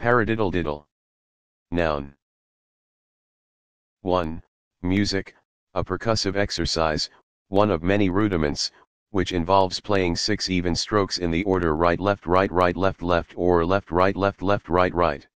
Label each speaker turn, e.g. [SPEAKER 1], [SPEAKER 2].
[SPEAKER 1] Paradiddle-diddle. Noun. 1. Music, a percussive exercise, one of many rudiments, which involves playing 6 even strokes in the order right left right right left left or left right left left right right.